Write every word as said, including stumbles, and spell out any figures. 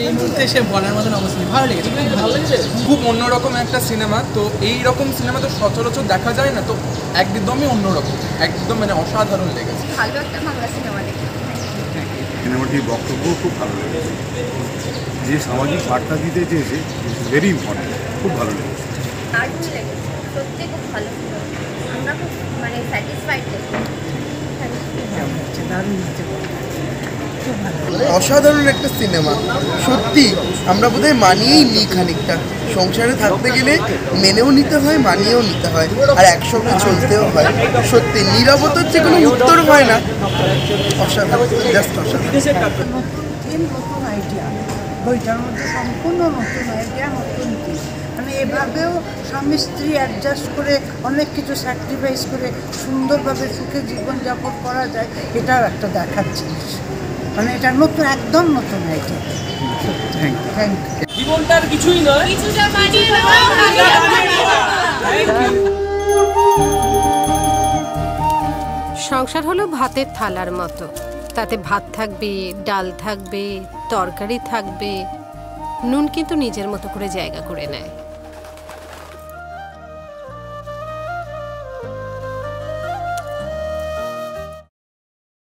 এই মুহূর্তে এসে বলার মতন অবস্থা নেই। ভালো লেগেছে, খুব ভালো লেগেছে। খুব অন্যরকম একটা সিনেমা, তো এই রকম সিনেমা তো সচরাচর দেখা যায় না, তো একদমই অন্যরকম, একদম মানে অসাধারণ লেগেছে। ভালো একটা বাংলা সিনেমা দেখি। সিনেমাটির বক্তব্য খুব ভালো লেগেছে, যে সামাজিক বার্তা দিতে চেয়েছে ভেরি ইম্পর্টেন্ট, খুব ভালো লেগেছে। দারুণ লেগেছে, সত্যি খুব ভালো ছিল। আমরা খুব মানে স্যাটিসফাইড দেখি। অসাধারণ একটা সিনেমা, সত্যি আমরা বোধহয় মানিয়েই নিই খানিকটা। সংসারে থাকতে গেলে মেনেও নিতে হয়, মানিয়েও নিতে হয়, আর একসঙ্গে চলতেও হয়। সত্যি নীরবতার যে কোনো উত্তর হয় না। অসাধারণ, জাস্ট অসাধারণ। নতুন থিম, নতুন আইডিয়া, বইটার মধ্যে সম্পূর্ণ নতুন আইডিয়া, নতুন থিম। মানে এভাবেও স্বামী স্ত্রী অ্যাডজাস্ট করে অনেক কিছু স্যাক্রিফাইস করে সুন্দরভাবে সুখে জীবনযাপন করা যায়, এটাও একটা দেখার জিনিস। মানে এটা নতুন, একদম নতুন আইডিয়া। Thank thank you. জীবনটার কিছুই নয়, কিছুটা মানিয়ে সংসার হলো ভাতের থালার মতো, তাতে ভাত থাকবে, ডাল থাকবে, তরকারি থাকবে, নুন কিন্তু নিজের মতো করে জায়গা করে নেয়।